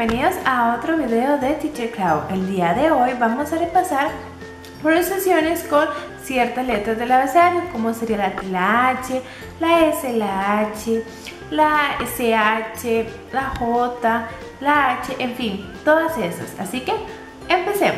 bienvenidos a otro video de Teacher Clau. El día de hoy vamos a repasar pronunciaciones con ciertas letras del abecedario, como sería la T, la H, la S, la H, la SH, la J, la H, en fin, todas esas. Así que empecemos.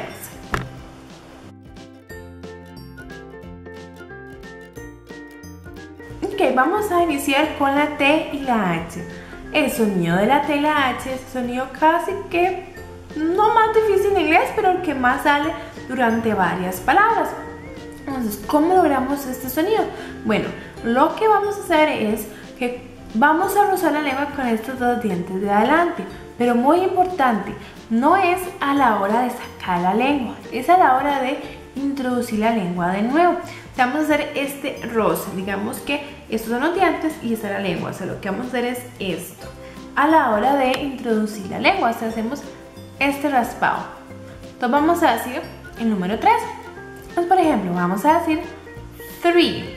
Ok, vamos a iniciar con la T y la H. El sonido de la T y la H es un sonido casi que no más difícil en inglés, pero el que más sale durante varias palabras. Entonces, ¿cómo logramos este sonido? Bueno, lo que vamos a hacer es que vamos a rozar la lengua con estos dos dientes de adelante, pero muy importante, no es a la hora de sacar la lengua, es a la hora de introducir la lengua de nuevo. Vamos a hacer este roce, digamos que estos son los dientes y esta es la lengua, o sea, lo que vamos a hacer es esto. A la hora de introducir la lengua, o sea, hacemos este raspado. Entonces vamos a decir el número 3. Entonces, por ejemplo, vamos a decir 3.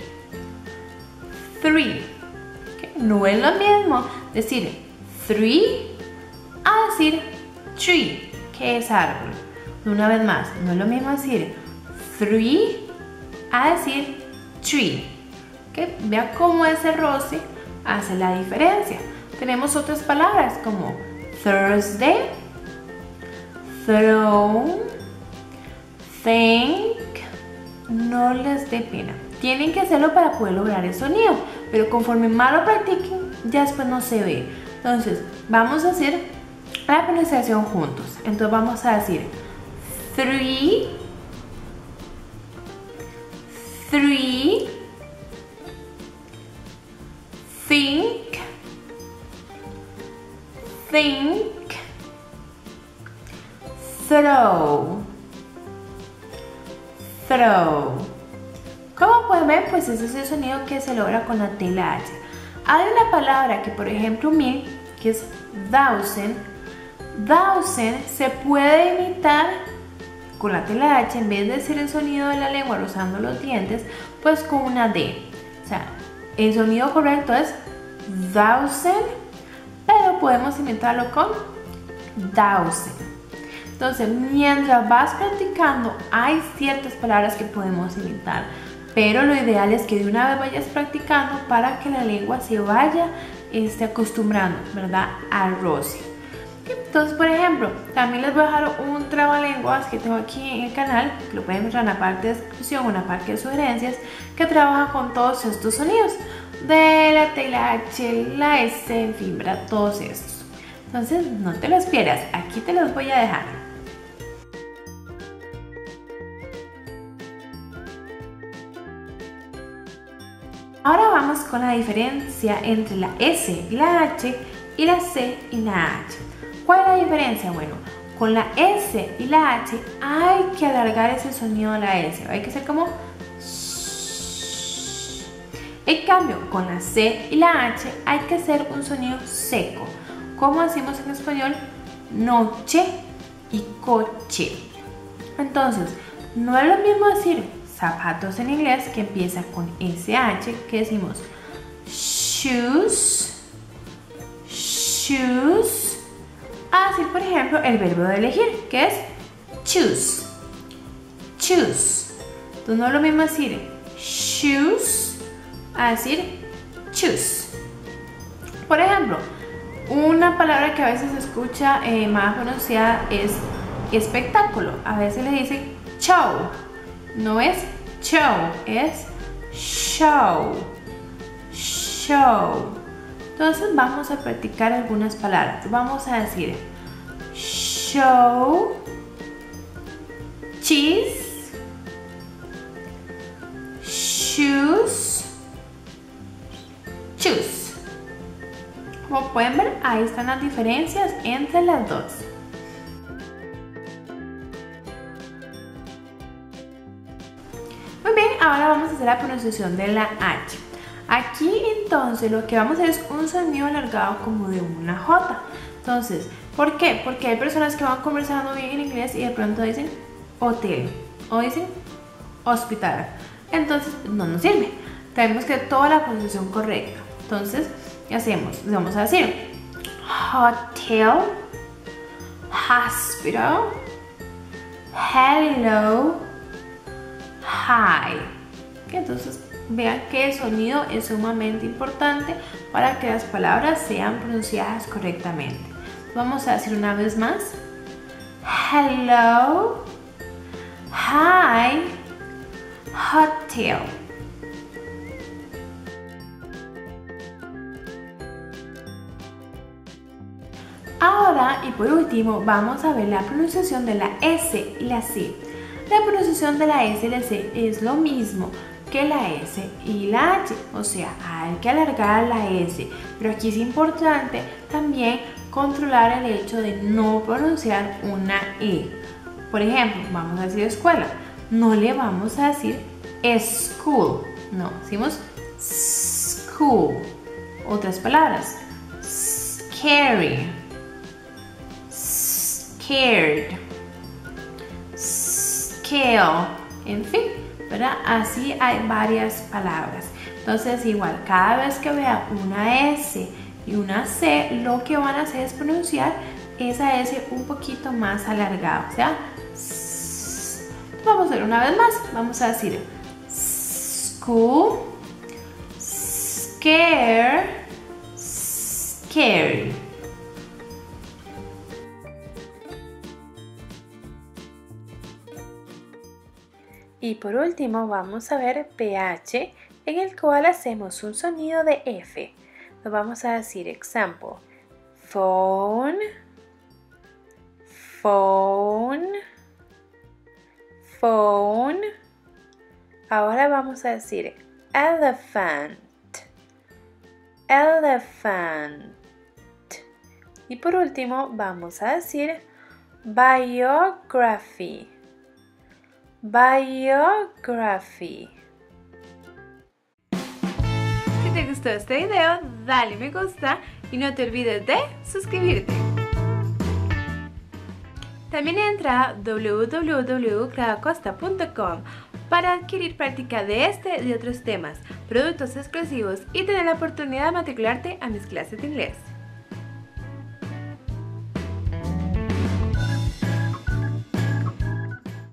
3. ¿Okay? No es lo mismo decir 3 a decir tree, que es árbol. Una vez más, no es lo mismo decir 3 a decir tree. ¿Okay? Vea cómo ese roce hace la diferencia. Tenemos otras palabras como Thursday, throw, think. No les dé pena. Tienen que hacerlo para poder lograr el sonido, pero conforme más lo practiquen, ya después no se ve. Entonces, vamos a hacer la pronunciación juntos. Entonces vamos a decir 3, 3, think, think, throw, throw. Como pueden ver, pues ese es el sonido que se logra con la T y la H. Hay una palabra que, por ejemplo, mil, que es thousand. Thousand se puede imitar con la T y la H, en vez de decir el sonido de la lengua rozando los dientes, pues con una D. O sea, el sonido correcto es thousand, pero podemos imitarlo con thousand. Entonces, mientras vas practicando, hay ciertas palabras que podemos imitar, pero lo ideal es que de una vez vayas practicando para que la lengua se vaya acostumbrando, ¿verdad?, al roce. Entonces, por ejemplo, también les voy a dejar un trabalenguas que tengo aquí en el canal, que lo pueden encontrar en la parte de descripción o en la parte de sugerencias, que trabaja con todos estos sonidos, de la T, la H, la S, en fin, ¿verdad?, todos estos. Entonces, no te los pierdas, aquí te los voy a dejar. Ahora vamos con la diferencia entre la S y la H y la C y la H. ¿Cuál es la diferencia? Bueno, con la S y la H hay que alargar ese sonido de la S, hay que hacer como shh. En cambio, con la C y la H hay que hacer un sonido seco, como decimos en español noche y coche. Entonces, no es lo mismo decir zapatos en inglés, que empieza con SH, que decimos shoes, shoes, a decir, por ejemplo, el verbo de elegir, que es choose, choose. Entonces no es lo mismo decir shoes a decir choose. Por ejemplo, una palabra que a veces se escucha más pronunciada es espectáculo. A veces le dicen show. No es show, es show, show. Entonces vamos a practicar algunas palabras. Vamos a decir show, cheese, shoes, choose. Como pueden ver, ahí están las diferencias entre las dos. Muy bien, ahora vamos a hacer la pronunciación de la H. Aquí entonces lo que vamos a hacer es un sonido alargado como de una J. Entonces, ¿por qué? Porque hay personas que van conversando bien en inglés y de pronto dicen hotel o dicen hospital. Entonces no nos sirve. Tenemos que hacer toda la pronunciación correcta. Entonces, ¿qué hacemos? Vamos a decir hotel, hospital, hello, hi. Entonces vean que el sonido es sumamente importante para que las palabras sean pronunciadas correctamente. Vamos a decir una vez más. Hello, hi, hotel. Ahora y por último vamos a ver la pronunciación de la S y la C. La pronunciación de la S y la C es lo mismo que la S y la H, o sea, hay que alargar la S, pero aquí es importante también controlar el hecho de no pronunciar una E. Por ejemplo, vamos a decir escuela, no le vamos a decir school, no, decimos school. Otras palabras, scary, scared, scale, en fin, ¿verdad? Así hay varias palabras. Entonces igual, cada vez que vean una S y una C, lo que van a hacer es pronunciar esa S un poquito más alargada, o sea, vamos a ver una vez más, vamos a decir school, scare, scary. Y por último vamos a ver PH, en el cual hacemos un sonido de F. Lo vamos a decir, example, phone, phone, phone. Ahora vamos a decir elephant, elephant. Y por último vamos a decir biography, biography. Si te gustó este video, dale me gusta y no te olvides de suscribirte. También entra a www.claudiacosta.com para adquirir práctica de este y de otros temas, productos exclusivos y tener la oportunidad de matricularte a mis clases de inglés.